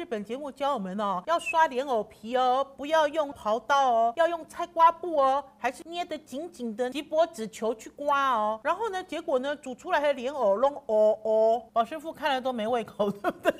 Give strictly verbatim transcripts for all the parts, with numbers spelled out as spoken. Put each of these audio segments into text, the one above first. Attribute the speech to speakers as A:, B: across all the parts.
A: 本节目教我们哦，要刷莲藕皮哦，不要用刨刀哦，要用菜瓜布哦，还是捏得紧紧的锡箔纸球去刮哦。然后呢，结果呢，煮出来的莲藕弄哦哦，宝师傅看了都没胃口，对不对？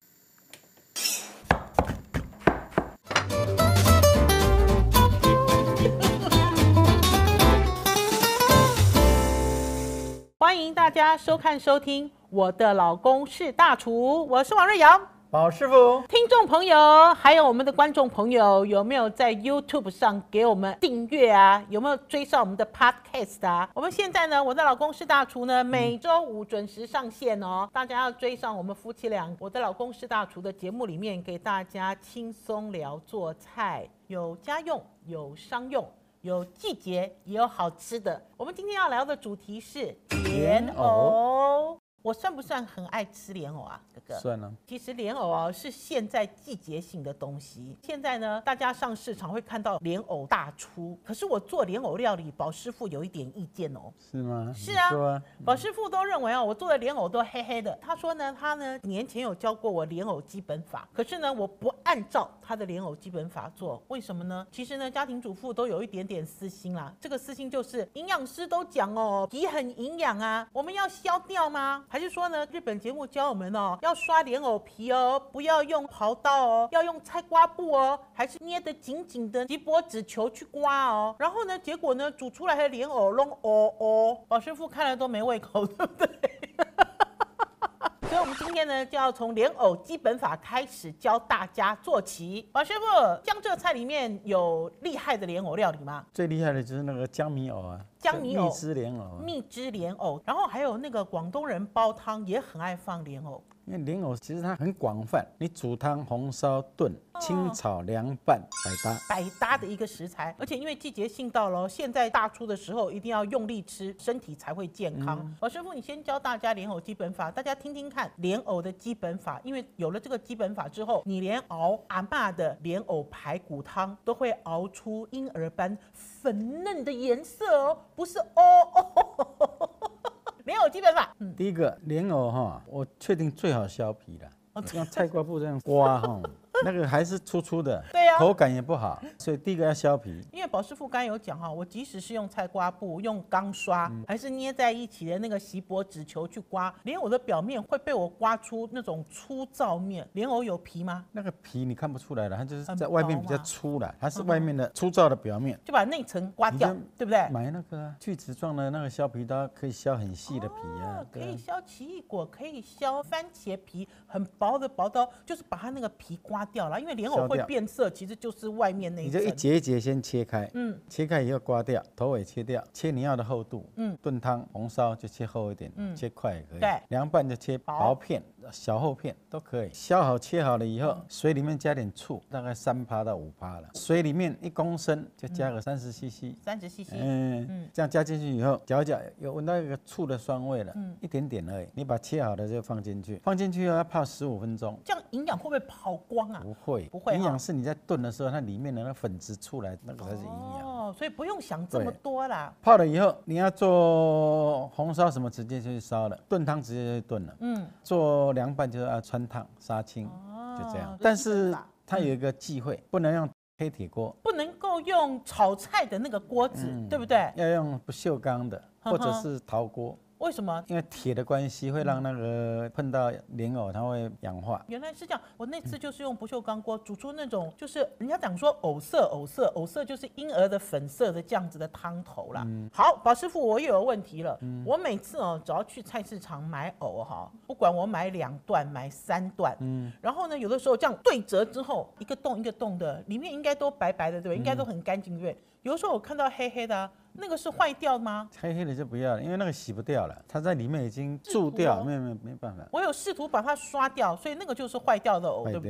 A: 欢迎大家收看收听我的老公是大厨，我是王瑞瑶。
B: 宝师傅，
A: 听众朋友，还有我们的观众朋友，有没有在 YouTube 上给我们订阅啊？有没有追上我们的 Podcast 啊？我们现在呢，我的老公是大厨呢，每周五准时上线哦。大家要追上我们夫妻俩，我的老公是大厨的节目里面，给大家轻松聊做菜，有家用，有商用。有季节，也有好吃的。我们今天要聊的主题是莲藕。我算不算很爱吃莲藕啊，哥哥？
B: 算了。
A: 其实莲藕啊是现在季节性的东西。现在呢，大家上市场会看到莲藕大出。可是我做莲藕料理，宝师傅有一点意见哦。
B: 是吗？
A: 是啊。
B: 啊
A: 宝师傅都认为啊，我做的莲藕都黑黑的。他说呢，他呢年前有教过我莲藕基本法，可是呢，我不按照他的莲藕基本法做。为什么呢？其实呢，家庭主妇都有一点点私心啦。这个私心就是营养师都讲哦，皮很营养啊，我们要削掉吗？还是说呢，日本节目教我们哦，要刷莲藕皮哦，不要用刨刀哦，要用菜瓜布哦，还是捏得紧紧的锡箔纸球去刮哦。然后呢，结果呢，煮出来的莲藕弄哦哦，宝师傅看了都没胃口，对不对？所以，我们今天呢，就要从莲藕基本法开始教大家做起。宝师傅，江浙菜里面有厉害的莲藕料理吗？
B: 最厉害的就是那个江米藕啊，
A: 江米藕、
B: 蜜汁莲藕、
A: 蜜汁莲藕，然后还有那个广东人煲汤也很爱放莲藕。
B: 因为莲藕其实它很广泛，你煮汤、红烧、炖、清炒、凉拌，百搭。
A: 百搭的一个食材，而且因为季节性到了，现在大出的时候一定要用力吃，身体才会健康。宝师傅，你先教大家莲藕基本法，大家听听看莲藕的基本法。因为有了这个基本法之后，你连熬阿嬷的莲藕排骨汤都会熬出婴儿般粉嫩的颜色哦，不是哦哦。莲藕基本法，
B: 嗯、第一个莲藕哈，我确定最好削皮了，用菜瓜布这样刮哈。那个还是粗粗的，
A: 对呀、啊，
B: 口感也不好，所以第一个要削皮。
A: 因为宝师傅刚才有讲哈，我即使是用菜瓜布、用钢刷，嗯、还是捏在一起的那个锡箔纸球去刮，莲藕的表面会被我刮出那种粗糙面。莲藕有皮吗？
B: 那个皮你看不出来了，它就是在外面比较粗了，它是外面的粗糙的表面，
A: 就把内层刮掉，对不对？
B: 买那个锯齿状的那个削皮刀，可以削很细的皮啊，
A: 哦、可以削奇异果，可以削番茄皮，很薄的薄刀，就是把它那个皮刮掉了，因为莲藕会变色，其实就是外面那一层。
B: 你就一节一节先切开，
A: 嗯，
B: 切开以后刮掉，头尾切掉，切你要的厚度，嗯，炖汤、红烧就切厚一点，嗯，切块也可以，
A: 对，
B: 凉拌就切薄片、小厚片都可以。削好切好了以后，水里面加点醋，大概三趴到五趴了。水里面一公升就加个三十 C C，
A: 三十 C C，
B: 嗯嗯，这样加进去以后，搅搅，有闻到一个醋的酸味了，嗯，一点点而已。你把切好的就放进去，放进去后要泡十五分钟。
A: 这样营养会不会跑光啊？
B: 不会，
A: 不会。
B: 营养是你在炖的时候，它里面的那粉质出来，那个才是营养。
A: 哦，所以不用想这么多啦。
B: 泡了以后，你要做红烧什么，直接就去烧了；炖汤直接就去炖了。嗯，做凉拌就要穿烫杀青，哦、就这样。但是它有一个忌讳，不能用黑铁锅，
A: 不能够用炒菜的那个锅子，嗯、对不对？
B: 要用不锈钢的，或者是陶锅。
A: 为什么？
B: 因为铁的关系会让那个碰到莲藕，它会氧化。
A: 原来是这样，我那次就是用不锈钢锅煮出那种，就是人家讲说藕色，藕色，藕色就是婴儿的粉色的这样子的汤头啦。嗯、好，宝师傅，我又有问题了。嗯、我每次哦，只要去菜市场买藕哈，不管我买两段、买三段，嗯，然后呢，有的时候这样对折之后，一个洞一个洞的，里面应该都白白的，对不对？应该都很干净，对不对？有的时候我看到黑黑的、啊。那个是坏掉吗？
B: 黑黑的就不要了，因为那个洗不掉了，它在里面已经蛀掉，没没没办法。
A: 我有试图把它刷掉，所以那个就是坏掉的藕，对不对？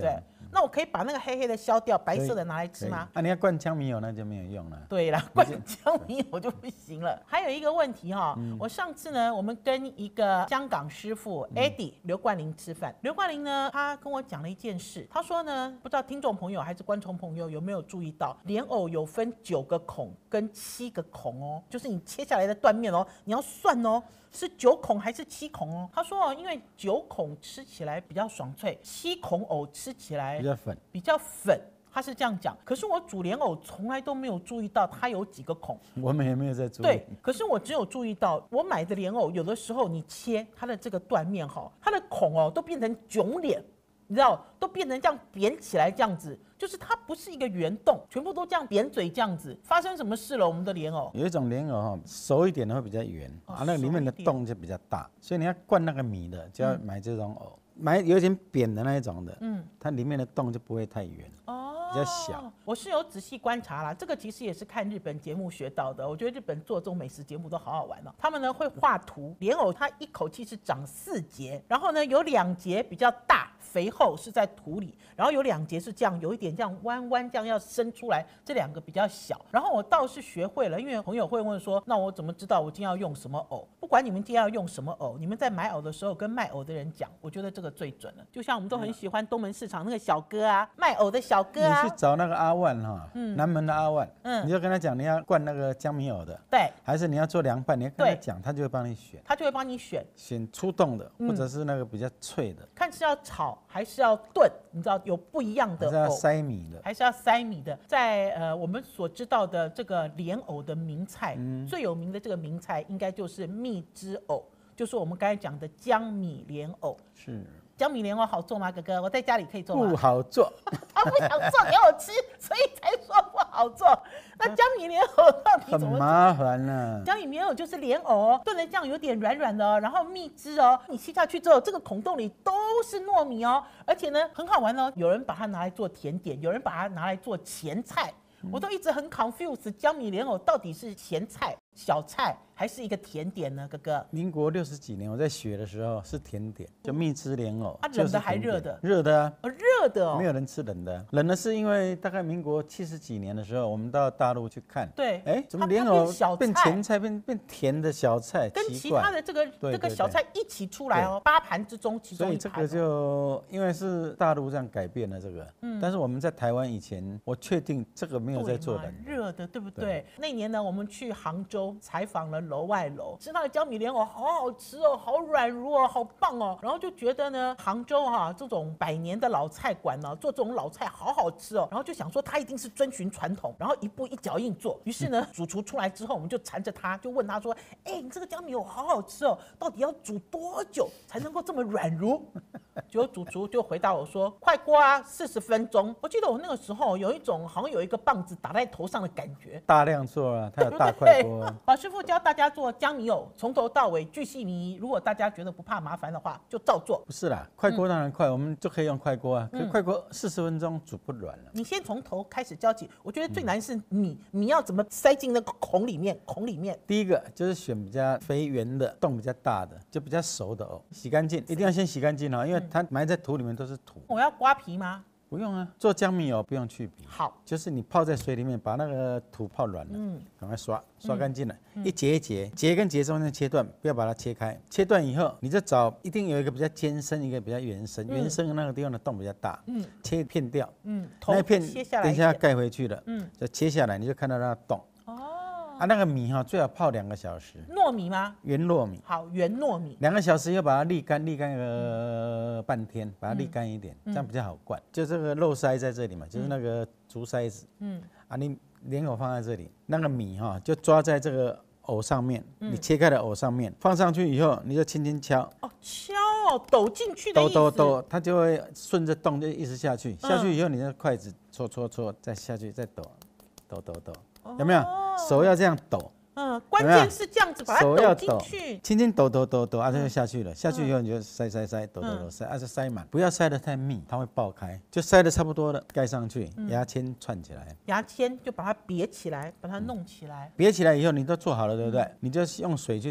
A: 那我可以把那个黑黑的削掉，白色的拿来吃吗？
B: 啊，你要灌姜米油那就没有用了。
A: 对啦，灌姜米油就不行了。还有一个问题哈、嗯，我上次呢，我们跟一个香港师傅 Eddie、嗯、刘冠霖吃饭，刘冠霖呢，他跟我讲了一件事，他说呢，不知道听众朋友还是观众朋友有没有注意到，莲藕有分九个孔跟七个孔哦，就是你切下来的断面哦，你要算哦。是九孔还是七孔哦？他说哦，因为九孔吃起来比较爽脆，七孔藕吃起来
B: 比较粉，
A: 比较粉。他是这样讲，可是我煮莲藕从来都没有注意到它有几个孔。
B: 我们也没有在注意。
A: 对，可是我只有注意到，我买的莲藕有的时候你切它的这个断面哈，它的孔哦都变成囧脸，你知道，都变成这样扁起来这样子。就是它不是一个圆洞，全部都这样扁嘴这样子。发生什么事了？我们的莲藕
B: 有一种莲藕哈，熟一点的会比较圆、哦、啊，那里面的洞就比较大，所以你要灌那个米的就要买这种藕，嗯、买有点扁的那一种的，嗯，它里面的洞就不会太圆。哦。比较小，
A: 我是有仔细观察啦，这个其实也是看日本节目学到的。我觉得日本做这种美食节目都好好玩哦。他们呢会画图，莲藕它一口气是长四节，然后呢有两节比较大肥厚是在土里，然后有两节是这样有一点这样弯弯这样要伸出来，这两个比较小。然后我倒是学会了，因为朋友会问说，那我怎么知道我今天要用什么藕？不管你们今天要用什么藕，你们在买藕的时候跟卖藕的人讲，我觉得这个最准了。就像我们都很喜欢东门市场那个小哥啊，卖藕的小哥啊。
B: 去找那个阿万哈，嗯、南门的阿万，嗯，你就跟他讲你要灌那个姜米藕的，
A: 对，
B: 还是你要做凉拌，你要跟他讲，他就会帮你选，
A: 他就会帮你选，
B: 选出冻的，或者是那个比较脆的，
A: 嗯、看是要炒还是要炖，你知道有不一样的藕，
B: 还是要塞米的，
A: 还是要塞米的，在呃我们所知道的这个莲藕的名菜，嗯、最有名的这个名菜应该就是蜜汁藕，就是我们刚才讲的姜米莲藕，
B: 是。
A: 姜米莲藕好做吗，哥哥？我在家里可以做吗？
B: 不好做，
A: 他不想做给我吃，所以才说不好做。那姜米莲藕到底怎么做？
B: 很麻烦呢、啊。
A: 姜米莲藕就是莲藕哦，炖的这样有点软软的哦，然后蜜汁哦，你吸下去之后，这个孔洞里都是糯米哦，而且呢很好玩哦，有人把它拿来做甜点，有人把它拿来做前菜。我都一直很 confused， 姜米莲藕到底是前菜、小菜还是一个甜点呢？哥哥，
B: 民国六十几年我在学的时候是甜点，就蜜汁莲藕。
A: 啊，冷的还热的？
B: 热的啊，
A: 哦，热的哦，
B: 没有人吃冷的。冷的是因为大概民国七十几年的时候，我们到大陆去看，
A: 对，
B: 哎，怎么莲藕变前菜，变变甜的小菜，
A: 跟其他的这个这个小菜一起出来哦，八盘之中其中一盘。
B: 所以这个就因为是大陆这样改变了这个，嗯，但是我们在台湾以前，我确定这个没有在做冷
A: 热的，对不对？对，那年呢，我们去杭州采访了楼外楼，吃那个姜米莲藕，好好吃哦，好软糯哦，好棒哦。然后就觉得呢，杭州哈、啊、这种百年的老菜馆呢、啊，做这种老菜好好吃哦。然后就想说，他一定是遵循传统，然后一步一脚印做。于是呢，主厨出来之后，我们就缠着他，就问他说：“哎、欸，你这个姜米藕好好吃哦，到底要煮多久才能够这么软如？”结果主厨就回答我说：“快锅啊，四十分钟。”我记得我那个时候有一种好像有一个棒子打在头上的感觉。
B: 大量做啊，它有大快锅、啊。
A: 宝师傅教大家做姜米藕，从头到尾巨细靡遗。如果大家觉得不怕麻烦的话，就照做。
B: 不是啦，快锅当然快，嗯、我们就可以用快锅啊。可是快锅四十分钟煮不软了。
A: 你先从头开始教起，我觉得最难是米，米要怎么塞进那个孔里面？孔里面。
B: 第一个就是选比较肥圆的，洞比较大的，就比较熟的藕，洗干净，一定要先洗干净哦，因为它埋在土里面都是土。
A: 我要刮皮吗？
B: 不用啊，做姜米藕不用去皮。
A: 好，
B: 就是你泡在水里面，把那个土泡软了，嗯，赶快刷，刷干净了，嗯、一节一节，节跟节中间切断，不要把它切开。切断以后，你就找一定有一个比较尖深，一个比较圆深，圆、嗯、深的那个地方的洞比较大，嗯，切一片掉，嗯，那一片等一下要盖回去了，嗯，就切下来，你就看到那个洞。啊，那个米哈最好泡两个小时。
A: 糯米吗？
B: 圆糯米。
A: 好，圆糯米。两
B: 个小时要把它沥干，沥干个半天，把它沥干一点，嗯、这样比较好灌。就这个肉塞在这里嘛，就是那个竹塞子。嗯。啊，你莲藕放在这里，那个米哈就抓在这个藕上面，嗯、你切开的藕上面，放上去以后，你就轻轻敲。
A: 哦，敲哦，抖进去的意思。
B: 抖抖抖，它就会顺着洞就一直下去，下去以后，你的筷子搓搓搓，再下去，再抖，抖抖抖。有没有？手要这样抖，
A: 嗯，关键是这样子把它抖进去，
B: 轻轻抖抖抖抖，啊，就下去了。下去以后你就塞塞塞，抖抖抖塞，啊，就塞满，不要塞得太密，它会爆开。就塞得差不多了，盖上去，牙签串起来。
A: 牙签就把它别起来，把它弄起来。
B: 别起来以后，你都做好了，对不对？你就用水去煮，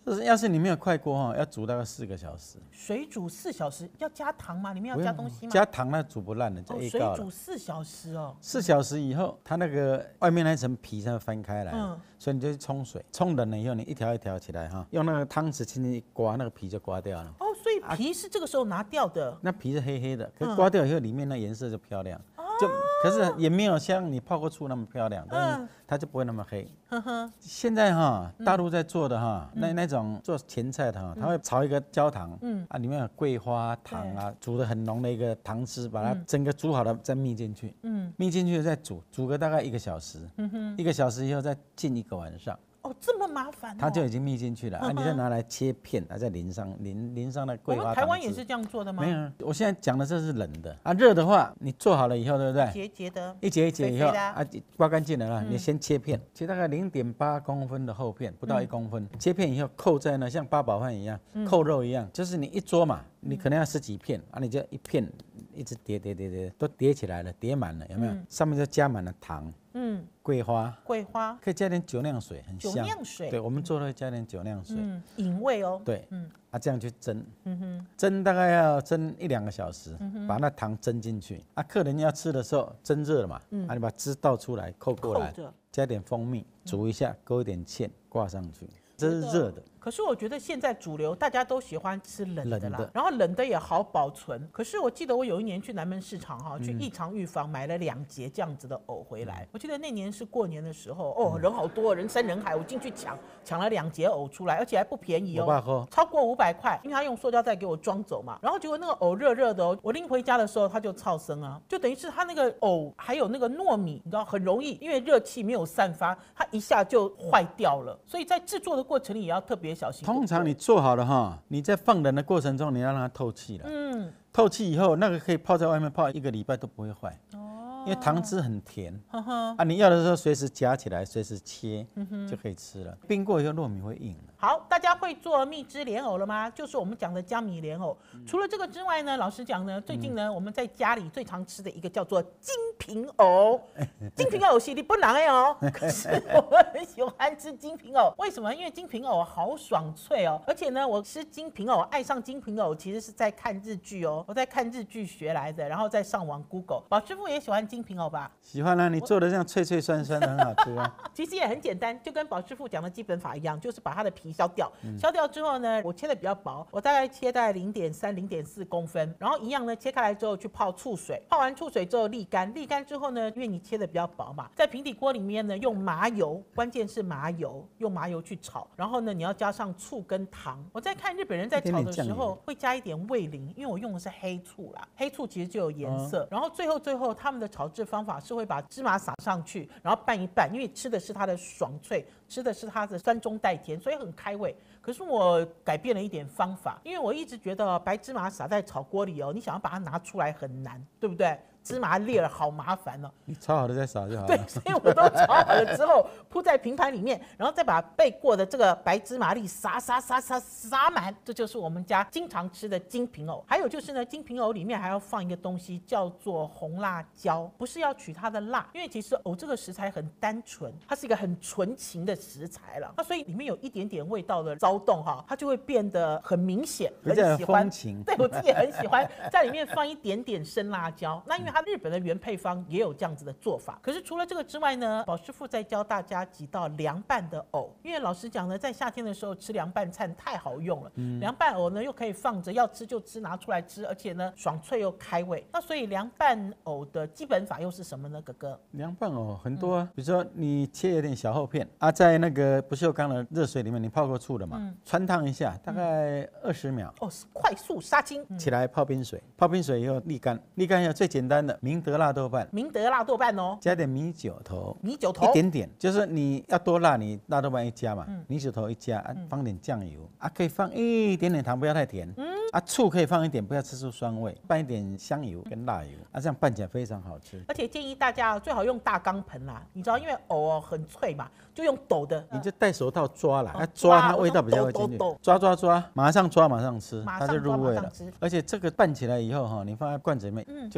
B: 就是要是你没有快锅哈，要煮大概四个小时。
A: 水煮四小时，要加糖吗？里面要加东西吗？
B: 加糖那煮不烂的，就 A
A: 水
B: 告了。
A: 煮四小时哦。
B: 四小时以后，它那个外面那层皮才会翻开来，嗯，所以你就去冲水，冲冷了以后，你一条一条起来哈，用那个汤匙轻轻一刮，那个皮就刮掉了。
A: 哦，所以皮是这个时候拿掉的。
B: 那皮是黑黑的，可是刮掉以后，里面那颜色就漂亮。就可是也没有像你泡过醋那么漂亮，但是它就不会那么黑。现在哈，大陆在做的哈，那那种做前菜的哈，它会炒一个焦糖，嗯啊，里面有桂花糖啊，煮的很浓的一个糖汁，把它整个煮好了再密进去，嗯，密进去再煮，煮个大概一个小时，嗯哼，一个小时以后再浸一个晚上。
A: 哦，这么麻烦、哦，
B: 它就已经密进去了、嗯、啊！你再拿来切片，啊，再淋上淋淋上那桂花糖汁。
A: 我们台湾也是这样做的吗？
B: 没有，我现在讲的这是冷的啊，热的话你做好了以后，对不对？
A: 节节的，
B: 一节一节以后啊，刮干净了啦，嗯、你先切片，切大概零点八公分的厚片，不到一公分，嗯、切片以后扣在那，像八宝饭一样，嗯、扣肉一样，就是你一桌嘛，你可能要十几片啊，你就一片一直叠叠叠叠，都叠起来了，叠满了，有没有？嗯、上面就加满了糖。嗯，桂花，
A: 桂花
B: 可以加点酒酿水，很香。
A: 酒酿水，
B: 对，我们做的会加点酒酿水，嗯，
A: 引味哦。
B: 对，嗯，啊，这样去蒸，嗯哼，蒸大概要蒸一两个小时，嗯、把那糖蒸进去。啊，客人要吃的时候蒸热了嘛，嗯，啊，你把汁倒出来，扣过来，加点蜂蜜，煮一下，勾一点芡，挂上去，这是热的。
A: 可是我觉得现在主流大家都喜欢吃冷的啦，的然后冷的也好保存。可是我记得我有一年去南门市场哈，去益常御坊买了两节这样子的藕回来。我记得那年是过年的时候，哦，人好多，人山人海，我进去抢，抢了两节藕出来，而且还不便宜哦，超过五百块，因为他用塑胶袋给我装走嘛。然后结果那个藕热热的哦，我拎回家的时候它就超生啊，就等于是它那个藕还有那个糯米，你知道很容易，因为热气没有散发，它一下就坏掉了。所以在制作的过程里也要特别小心。
B: 通常你做好了哈，你在放冷的过程中，你要让它透气了。嗯，透气以后，那个可以泡在外面泡一个礼拜都不会坏。哦，因为糖汁很甜。呵呵啊，你要的时候随时夹起来，随时切，嗯、就可以吃了。冰过以后糯米会硬了。
A: 好，大家会做蜜汁莲藕了吗？就是我们讲的江米莲藕。嗯、除了这个之外呢，老实讲呢，最近呢，嗯、我们在家里最常吃的一个叫做金平藕。金平藕是你不能的哦，可是我们很喜欢吃金平藕。为什么？因为金平藕好爽脆哦，而且呢，我吃金平藕，爱上金平藕，其实是在看日剧哦，我在看日剧学来的，然后再上网 Google。宝师傅也喜欢金平藕吧？
B: 喜欢啊，你做的这样脆脆酸酸的很好吃啊。
A: 其实也很简单，就跟宝师傅讲的基本法一样，就是把它的皮削掉，嗯、削掉之后呢，我切的比较薄，我大概切大概零点三、零点四公分，然后一样呢，切开来之后去泡醋水，泡完醋水之后沥干，沥干之后呢，因为你切的比较薄嘛，在平底锅里面呢用麻油，关键是麻油，用麻油去炒，然后呢你要加上醋跟糖。我在看日本人在炒的时候会加一点味淋，因为我用的是黑醋啦，黑醋其实就有颜色。哦、然后最后最后他们的炒制方法是会把芝麻撒上去，然后拌一拌，因为吃的是它的爽脆，吃的是它的酸中带甜，所以很开胃。可是我改变了一点方法，因为我一直觉得白芝麻撒在炒锅里哦，你想要把它拿出来很难，对不对？芝麻粒儿好麻烦哦，
B: 你炒好了再撒就好了。
A: 对，所以我都炒好了之后铺在平盘里面，然后再把备过的这个白芝麻粒撒撒撒撒撒满，这就是我们家经常吃的金平藕。还有就是呢，金平藕里面还要放一个东西叫做红辣椒，不是要取它的辣，因为其实藕这个食材很单纯，它是一个很纯情的食材了，那所以里面有一点点味道的骚动哈，它就会变得很明显，
B: 很喜欢。
A: 对，我自己也很喜欢在里面放一点点生辣椒，那因为它日本的原配方也有这样子的做法。可是除了这个之外呢，宝师傅在教大家几道凉拌的藕，因为老实讲呢，在夏天的时候吃凉拌菜太好用了，嗯、凉拌藕呢又可以放着，要吃就吃，拿出来吃，而且呢爽脆又开胃。那所以凉拌藕的基本法又是什么呢？哥哥，
B: 凉拌藕很多啊，嗯、比如说你切一点小厚片啊，在那个不锈钢的热水里面，你泡过醋的嘛，嗯、穿烫一下，大概二十秒，
A: 哦，快速杀青，
B: 嗯、起来泡冰水，泡冰水以后沥干，沥干以后最简单的明德辣豆瓣，
A: 明德辣豆瓣哦，
B: 加点米酒头，
A: 米酒头
B: 一点点，就是你要多辣，你辣豆瓣一加嘛，嗯、米酒头一加，啊、放点酱油啊，可以放一点点糖，不要太甜，嗯、啊，醋可以放一点，不要吃出酸味，拌一点香油跟辣油，啊，这样拌起来非常好吃。
A: 而且建议大家最好用大钢盆啦，你知道，因为藕哦很脆嘛，就用抖的，
B: 你就戴手套抓啦，哦、抓它味道比较会进去，抓抓抓，马上抓马上吃，它就入味了。而且这个拌起来以后哈，你放在罐子里面，嗯、就可以放一个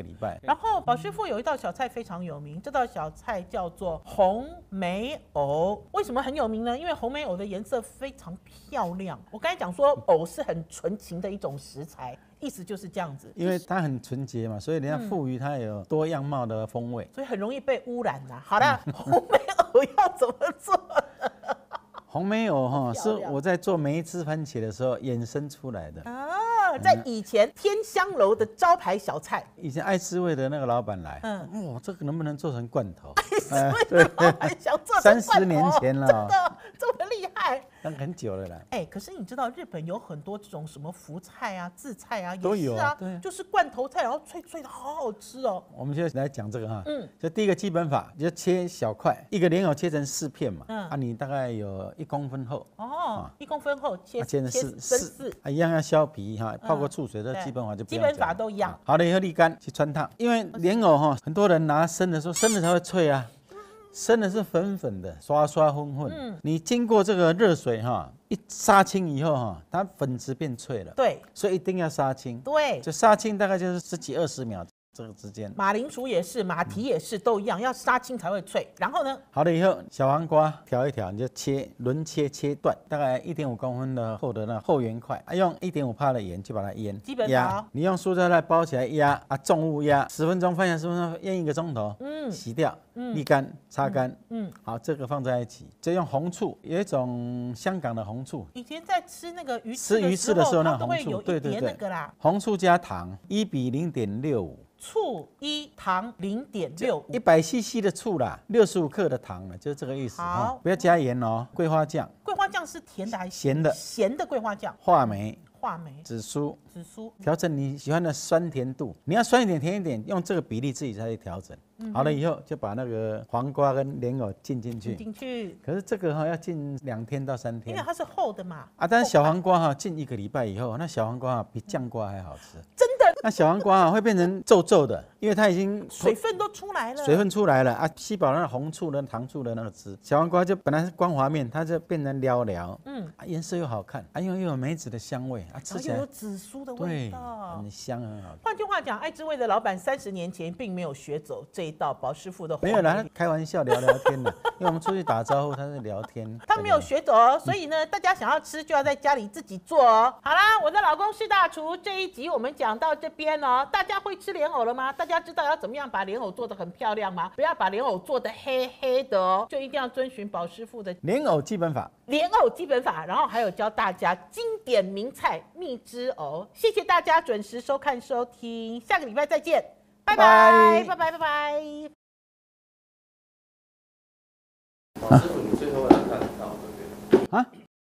B: 礼拜。
A: 然后宝师傅有一道小菜非常有名，这道小菜叫做红梅藕。为什么很有名呢？因为红梅藕的颜色非常漂亮。我刚才讲说藕是很纯情的一种食材，意思就是这样子。
B: 因为它很纯洁嘛，所以人家赋予它有多样貌的风味，
A: 所以很容易被污染啦。好了，红梅藕要怎么做？
B: 红梅藕哈是我在做梅汁番茄的时候衍生出来的
A: 啊，在以前天香楼的招牌小菜。
B: 以前爱滋味的那个老板来，嗯，哇，这个能不能做成罐头？
A: 爱滋味的老板想做成罐头，
B: 三十年前了，
A: 真的这么厉害？
B: 那很久了啦。
A: 哎，可是你知道日本有很多这种什么福菜啊、渍菜啊，
B: 都有啊，
A: 对，就是罐头菜，然后脆脆的，好好吃哦。
B: 我们现在来讲这个哈，嗯，就第一个基本法，就切小块，一个莲藕切成四片嘛，嗯，啊，你大概有一公分厚，
A: 哦，一公分厚切
B: 切成四四，啊，一样要削皮哈，泡过醋水，这基本法就不用讲，
A: 基本法都一样。
B: 好了以后沥干去穿烫，因为莲藕哈，很多人拿生的说生的才会脆啊。生的是粉粉的，刷刷混混。嗯，你经过这个热水哈，一杀青以后哈，它粉质变脆了。
A: 对，
B: 所以一定要杀青。
A: 对，
B: 就杀青大概就是十几二十秒这个之间。
A: 马铃薯也是，马蹄也是，都一样，要杀青才会脆。然后呢？
B: 好了以后，小黄瓜挑一挑，你就切轮切切断，大概一点五公分的厚的那厚圆块，啊，用一点五帕的盐去把它腌。
A: 基本上，
B: 你用塑胶袋包起来压啊，重物压十分钟，放下十分钟，腌一个钟头。嗯，洗掉。沥干、擦干，嗯，好，这个放在一起，再用红醋，有一种香港的红醋，
A: 以前在吃那个鱼
B: 吃鱼翅的时候，那
A: 红醋，对对对，
B: 红醋加糖一比零点六五，
A: 醋一糖零点六五，
B: 一百 C C 的醋啦，六十五克的糖了，就是这个意思。好，不要加盐哦。桂花酱，
A: 桂花酱是甜的还是
B: 咸的？
A: 咸的桂花酱。
B: 话梅。
A: 话梅、
B: 紫苏、
A: 紫苏，
B: 调整你喜欢的酸甜度。你要酸一点、甜一点，用这个比例自己再去调整。嗯、好了以后，就把那个黄瓜跟莲藕浸进去。
A: 进去。
B: 可是这个哈、哦、要浸两天到三天，
A: 因为它是厚的嘛。
B: 啊，但是小黄瓜哈、哦、浸一个礼拜以后，那小黄瓜、啊、比酱瓜还好吃。
A: 真的？
B: 那小黄瓜啊会变成皱皱的，因为它已经
A: 水分都出来了。
B: 水分出来了啊，吸饱了那红醋的糖醋的那个汁。小黄瓜就本来是光滑面，它就变成撩撩。嗯。啊，颜色又好看，啊，因为又有梅子的香味啊，吃起来。
A: 紫苏的味道，
B: 很香，很好。
A: 换句话讲，爱之味的老板三十年前并没有学走这一道宝师傅的。
B: 没有啦，开玩笑聊聊天的，因为我们出去打招呼，他是聊天。
A: 他没有学走哦，所以呢，大家想要吃就要在家里自己做哦。好啦，我的老公是大厨，这一集我们讲到这边哦。大家会吃莲藕了吗？大家知道要怎么样把莲藕做得很漂亮吗？不要把莲藕做得黑黑的哦，就一定要遵循宝师傅的
B: 莲藕基本法。
A: 莲藕基本法，然后还有教大家经典名菜蜜汁藕。谢谢大家准时收看收听，下个礼拜再见，拜拜拜拜拜拜。
C: 老师傅，你最后要看到对不对？
B: 啊？